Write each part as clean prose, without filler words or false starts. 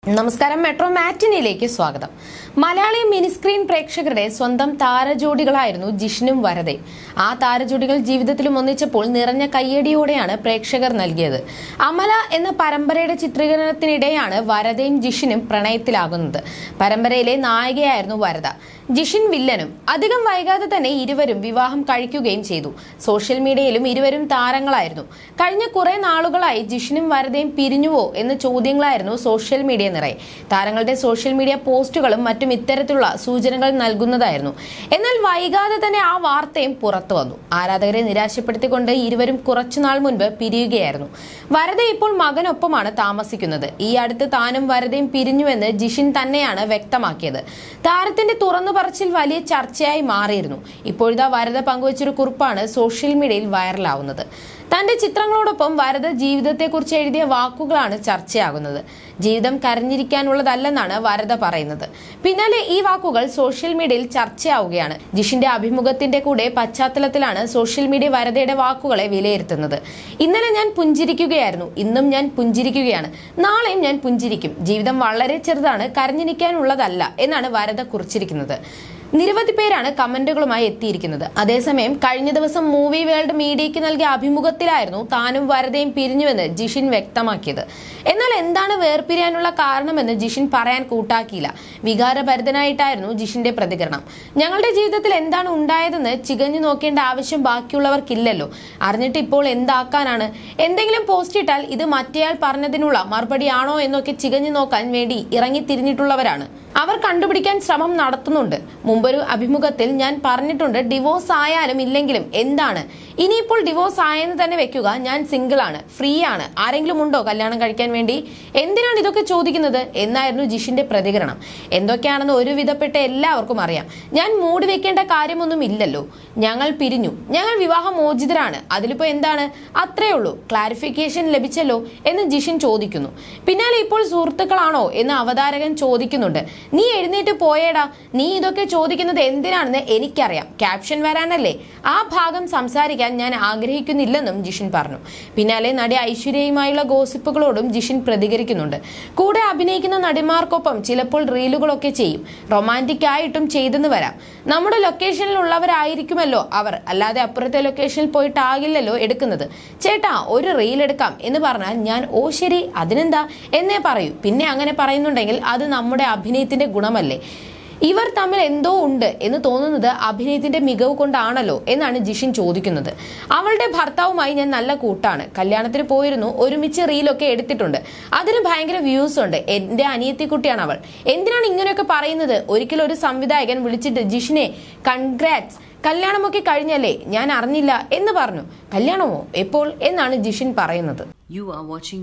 നമസ്കാരം, മെട്രോ മാറ്റിനിയിലേക്ക് സ്വാഗതം. മലയാളി മിനിസ്ക്രീൻ പ്രേക്ഷകരുടെ സ്വന്തം താരജോഡികളായിരുന്നു ജിഷിനും വരദയും. ആ താരജോഡികൾ ജീവിതത്തിലും ഒന്നിച്ചപ്പോൾ നിറഞ്ഞ കയ്യടിയോടെയാണ് പ്രേക്ഷകർ നൽകിയത്. അമല എന്ന പരമ്പരയുടെ ചിത്രീകരണത്തിനിടെയാണ് വരദയും ജിഷിനും പ്രണയത്തിലാകുന്നത്. പരമ്പരയിലെ നായികയായിരുന്നു വരദ, ജിഷിൻ വില്ലനും. അധികം വൈകാതെ തന്നെ ഇരുവരും വിവാഹം കഴിക്കുകയും ചെയ്തു. സോഷ്യൽ മീഡിയയിലും ഇരുവരും താരങ്ങളായിരുന്നു. കഴിഞ്ഞ കുറെ നാളുകളായി ജിഷിനും വരദയും പിരിഞ്ഞുവോ എന്ന ചോദ്യങ്ങളായിരുന്നു സോഷ്യൽ മീഡിയ നിറയെ. താരങ്ങളുടെ സോഷ്യൽ മീഡിയ പോസ്റ്റുകളും മറ്റും ഇത്തരത്തിലുള്ള സൂചനകൾ നൽകുന്നതായിരുന്നു. എന്നാൽ വൈകാതെ തന്നെ ആ വാർത്തയും പുറത്തു വന്നു. ആരാധകരെ നിരാശപ്പെടുത്തിക്കൊണ്ട് ഇരുവരും കുറച്ചുനാൾ മുൻപ് പിരിയുകയായിരുന്നു. വരദ ഇപ്പോൾ മകനൊപ്പമാണ് താമസിക്കുന്നത്. ഈ അടുത്ത് താനും വരദയും പിരിഞ്ഞുവെന്ന് ജിഷിൻ തന്നെയാണ് വ്യക്തമാക്കിയത്. താരത്തിന്റെ തുറന്നു പറച്ചിൽ വലിയ ചർച്ചയായി മാറിയിരുന്നു. ഇപ്പോഴിതാ വരദ പങ്കുവച്ചൊരു കുറിപ്പാണ് സോഷ്യൽ മീഡിയയിൽ വൈറലാവുന്നത്. തന്റെ ചിത്രങ്ങളോടൊപ്പം വരദ ജീവിതത്തെക്കുറിച്ച് എഴുതിയ വാക്കുകളാണ് ചർച്ചയാകുന്നത്. ജീവിതം കരഞ്ഞിരിക്കാനുള്ളതല്ലെന്നാണ് വരദ പറയുന്നത്. പിന്നാലെ ഈ വാക്കുകൾ സോഷ്യൽ മീഡിയയിൽ ചർച്ചയാവുകയാണ്. ജിഷിന്റെ അഭിമുഖത്തിന്റെ കൂടെ പശ്ചാത്തലത്തിലാണ് സോഷ്യൽ മീഡിയ വരദയുടെ വാക്കുകളെ വിലയിരുത്തുന്നത്. ഇന്നലെ ഞാൻ പുഞ്ചിരിക്കുകയായിരുന്നു, ഇന്നും ഞാൻ പുഞ്ചിരിക്കുകയാണ്, നാളെയും ഞാൻ പുഞ്ചിരിക്കും. ജീവിതം വളരെ ചെറുതാണ്, കരഞ്ഞിരിക്കാനുള്ളതല്ല എന്നാണ് വരദ കുറിച്ചിരിക്കുന്നത്. നിരവധി പേരാണ് കമന്റുകളുമായി എത്തിയിരിക്കുന്നത്. അതേസമയം കഴിഞ്ഞ ദിവസം മൂവി വേൾഡ് മീഡിയയ്ക്ക് നൽകിയ അഭിമുഖത്തിലായിരുന്നു താനും വരദയും പിരിഞ്ഞുവെന്ന് ജിഷിൻ വ്യക്തമാക്കിയത്. എന്നാൽ എന്താണ് വേർപിരിയാനുള്ള കാരണമെന്ന് ജിഷിൻ പറയാൻ കൂട്ടാക്കിയില്ല. വികാരഭരിതനായിട്ടായിരുന്നു ജിഷിന്റെ പ്രതികരണം. ഞങ്ങളുടെ ജീവിതത്തിൽ എന്താണ് ഉണ്ടായതെന്ന് ചികഞ്ഞു നോക്കേണ്ട ആവശ്യം ബാക്കിയുള്ളവർക്കില്ലല്ലോ, അറിഞ്ഞിട്ട് ഇപ്പോൾ എന്താക്കാനാണ്? എന്തെങ്കിലും പോസ്റ്റ് ഇട്ടാൽ ഇത് മറ്റേയാൾ പറഞ്ഞതിനുള്ള മറുപടിയാണോ എന്നൊക്കെ ചികഞ്ഞു നോക്കാൻ വേണ്ടി ഇറങ്ങിത്തിരിഞ്ഞിട്ടുള്ളവരാണ്. അവർ കണ്ടുപിടിക്കാൻ ശ്രമം നടത്തുന്നുണ്ട്. മുമ്പൊരു അഭിമുഖത്തിൽ ഞാൻ പറഞ്ഞിട്ടുണ്ട്, ഡിവോഴ്സ് ആയാലും ഇല്ലെങ്കിലും എന്താണ്, ഇനിയിപ്പോൾ ഡിവോഴ്സ് ആയെന്ന് തന്നെ വെക്കുക, ഞാൻ സിംഗിൾ ആണ്, ഫ്രീ ആണ്, ആരെങ്കിലും ഉണ്ടോ കല്യാണം കഴിക്കാൻ വേണ്ടി? എന്തിനാണ് ഇതൊക്കെ ചോദിക്കുന്നത് എന്നായിരുന്നു ജിഷിന്റെ പ്രതികരണം. എന്തൊക്കെയാണെന്ന് ഒരുവിധപ്പെട്ട എല്ലാവർക്കും അറിയാം. ഞാൻ മൂടി വെക്കേണ്ട കാര്യമൊന്നും ഇല്ലല്ലോ. ഞങ്ങൾ പിരിഞ്ഞു, ഞങ്ങൾ വിവാഹമോചിതരാണ്, അതിലിപ്പോ എന്താണ്? അത്രേ ഉള്ളൂ. ക്ലാരിഫിക്കേഷൻ ലഭിച്ചല്ലോ എന്ന് ജിഷിൻ ചോദിക്കുന്നു. പിന്നാലെ ഇപ്പോൾ സുഹൃത്തുക്കളാണോ എന്ന് അവതാരകൻ ചോദിക്കുന്നുണ്ട്. നീ എഴുന്നേറ്റ് പോയേടാ, നീ ഇതൊക്കെ ചോദിക്കുന്നത് എന്തിനാണെന്ന് എനിക്കറിയാം, ക്യാപ്ഷൻ വരാനല്ലേ. ആ ഭാഗം സംസാരിക്കാൻ ഞാൻ ആഗ്രഹിക്കുന്നില്ലെന്നും ജിഷിൻ പറഞ്ഞു. പിന്നാലെ നടി ഐശ്വര്യയുമായുള്ള ഗോസിപ്പുകളോടും ജിഷിൻ പ്രതികരിക്കുന്നുണ്ട്. കൂടെ അഭിനയിക്കുന്ന നടിമാർക്കൊപ്പം ചിലപ്പോൾ റീലുകളൊക്കെ ചെയ്യും, റൊമാൻറ്റിക് ആയിട്ടും ചെയ്തെന്ന് വരാം. നമ്മുടെ ലൊക്കേഷനിൽ ഉള്ളവരായിരിക്കുമല്ലോ അവർ, അല്ലാതെ അപ്പുറത്തെ ലൊക്കേഷനിൽ പോയിട്ടാകില്ലല്ലോ എടുക്കുന്നത്. ചേട്ടാ ഒരു റീൽ എടുക്കാം എന്ന് പറഞ്ഞാൽ ഞാൻ ഓ ശരി അതിനെന്താ എന്നേ പറയൂ. പിന്നെ അങ്ങനെ പറയുന്നുണ്ടെങ്കിൽ അത് നമ്മുടെ അഭിനയത്തിന്റെ ഗുണമല്ലേ? ഇവർ തമ്മിൽ എന്തോ ഉണ്ട് എന്ന് തോന്നുന്നത് അഭിനയത്തിന്റെ മികവ് കൊണ്ടാണല്ലോ എന്നാണ് ജിഷിൻ ചോദിക്കുന്നത്. അവളുടെ ഭർത്താവുമായി ഞാൻ നല്ല കൂട്ടാണ്, കല്യാണത്തിന് പോയിരുന്നു, ഒരുമിച്ച് റീലൊക്കെ എടുത്തിട്ടുണ്ട്, അതിന് ഭയങ്കര വ്യൂസ് ഉണ്ട്, എന്റെ അനിയത്തിക്കുട്ടിയാണ് അവൾ. എന്തിനാണ് ഇങ്ങനെയൊക്കെ പറയുന്നത്? ഒരിക്കലും ഒരു സംവിധായകൻ വിളിച്ചിട്ട് ജിഷിനെ കൺഗ്രാറ്റ്സ്, കല്യാണമൊക്കെ കഴിഞ്ഞല്ലേ, ഞാൻ അറിഞ്ഞില്ല എന്ന് പറഞ്ഞു. കല്യാണമോ എപ്പോൾ എന്നാണ് ജിഷിൻ പറയുന്നത്. You're watching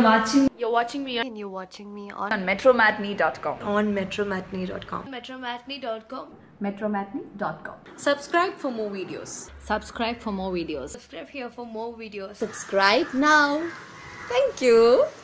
me on metromatney.com. on metromatney.com. metromatney.com. Subscribe for more videos. Subscribe for more videos. Subscribe here for more videos. Subscribe now. Thank you.